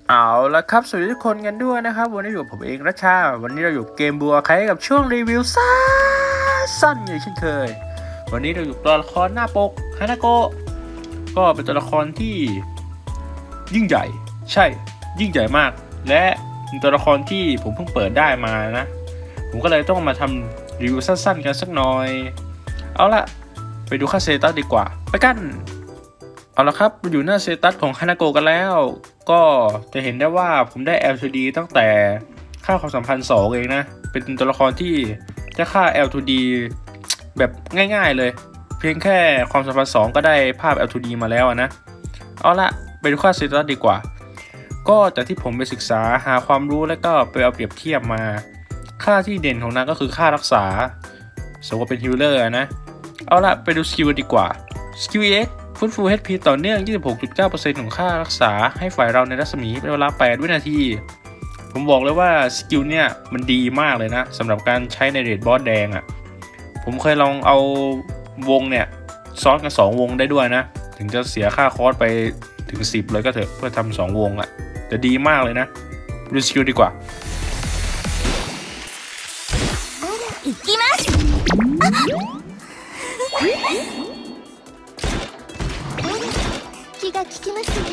เอาละครับสวัสดีทุกคนกันด้วยนะครับวันนี้อยู่ผมเองรัชชาวันนี้เราอยู่เกมบัวใครกับช่วงรีวิวสั้นอย่างเช่นเคยวันนี้เราอยู่ตัวละครหน้าปกฮานาโกะก็เป็นตัวละครที่ยิ่งใหญ่ใช่ยิ่งใหญ่มากและเป็นตัวละครที่ผมเพิ่งเปิดได้มานะผมก็เลยต้องมาทำรีวิวสั้นๆกันสักหน่อยเอาละไปดูค่าสเตตัสดีกว่าไปกันเอาละครับอยู่หน้าสเตตัสของฮานาโกะกันแล้วก็จะเห็นได้ว่าผมได้ L2D ตั้งแต่ค่าความสัมพันธ์2เองนะเป็นตัวละครที่ได้ค่า L2D แบบง่ายๆเลยเพียงแค่ความสัมพันธ์2ก็ได้ภาพ L2D มาแล้วนะเอาละไปดูค่าสเตตัสดีกว่าก็จากที่ผมไปศึกษาหาความรู้แล้วก็ไปเอาเปรียบเทียบมาค่าที่เด่นของนางก็คือค่ารักษาสมมติว่าเป็นฮิลเลอร์นะเอาละไปดูสกิลดีกว่าสกิล EXฟื้นฟู HP ต่อเนื่อง 26.9% ของค่ารักษาให้ฝ่ายเราในรัศมีเป็นเวลา8 วินาทีผมบอกเลยว่าสกิลเนี่ยมันดีมากเลยนะสำหรับการใช้ในเรดบอสแดงผมเคยลองเอาวงเนี่ยซ้อนกัน2วงได้ด้วยนะถึงจะเสียค่าคอสไปถึง10เลยก็เถอะเพื่อทำ2วงแต่ดีมากเลยนะดูสกิลดีกว่า気が利きますね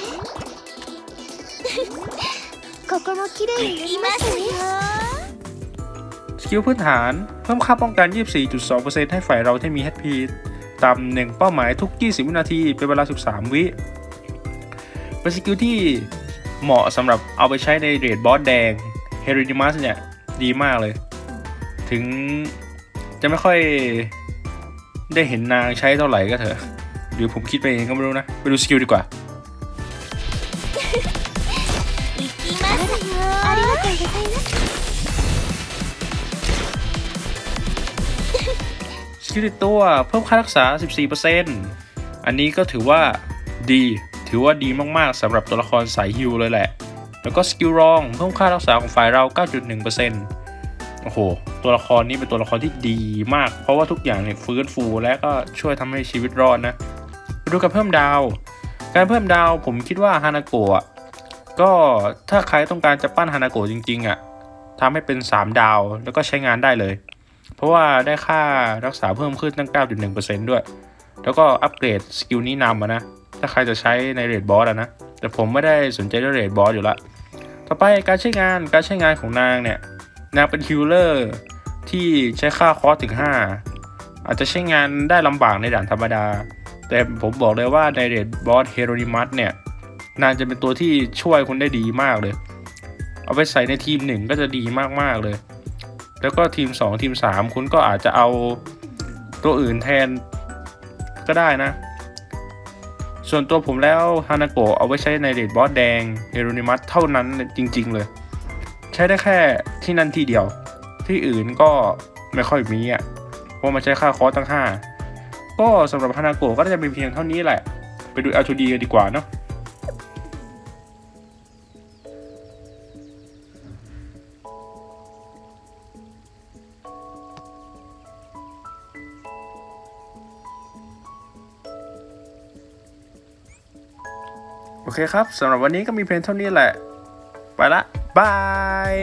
ここも綺麗になりましたねสกิลพื้นฐานเพิ่มค่าป้องกัน 24.2% ให้ฝ่ายเราที่มี HP ต่ำ1เป้าหมายทุก20 วินาทีเป็นเวลา13 วิเป็นสกิลที่เหมาะสำหรับเอาไปใช้ในเรดบอสแดงเฮริดิมัสเนี่ยดีมากเลยถึงจะไม่ค่อยได้เห็นนางใช้เท่าไหร่ก็เถอะหรือผมคิดไปเองก็ไม่รู้นะไปดูสกิลดีกว่าสกิลตัวเพิ่มค่ารักษา 14% อันนี้ก็ถือว่าดีมากๆสำหรับตัวละครสายฮิลเลยแหละแล้วก็สกิลรองเพิ่มค่ารักษาของฝ่ายเรา 9.1% โอ้โหตัวละครนี้เป็นตัวละครที่ดีมากเพราะว่าทุกอย่างเนี่ยฟื้นฟูและก็ช่วยทำให้ชีวิตรอดนะดูการเพิ่มดาวผมคิดว่าฮานาโกะก็ถ้าใครต้องการจะปั้นฮานาโกะจริงๆทำให้เป็น3ดาวแล้วก็ใช้งานได้เลยเพราะว่าได้ค่ารักษาเพิ่มขึ้นตั้ง 9.1% ด้วยแล้วก็อัปเกรดสกิลนี้นำนะถ้าใครจะใช้ในเรดบอสนะแต่ผมไม่ได้สนใจเรื่องเรดบอสอยู่ละต่อไปการใช้งานของนางเนี่ยนางเป็นฮิลเลอร์ที่ใช้ค่าคอสถึง5อาจจะใช้งานได้ลำบากในด่านธรรมดาแต่ผมบอกเลยว่าในเรดบอสเฮโรนิมัสเนี่ยนางจะเป็นตัวที่ช่วยคุณได้ดีมากเลยเอาไปใส่ในทีม1ก็จะดีมากๆเลยแล้วก็ทีม2ทีม3คุณก็อาจจะเอาตัวอื่นแทนก็ได้นะส่วนตัวผมแล้วฮานาโกะเอาไว้ใช้ในเรดบอสแดงเฮโรนิมัสเท่านั้นจริงๆเลยใช้ได้แค่ที่นั่นที่เดียวที่อื่นก็ไม่ค่อยมีเพราะมันใช้ค่าคอสตั้ง5ก็สำหรับฮานาโกะก็จะเป็นเพียงเท่านี้แหละไปดู L2D กันดีกว่าเนาะโอเคครับสำหรับวันนี้ก็มีเพียงเท่านี้แหละไปละบาย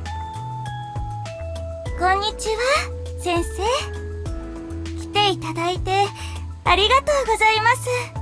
こんにちは先生来ていただいてありがとうございます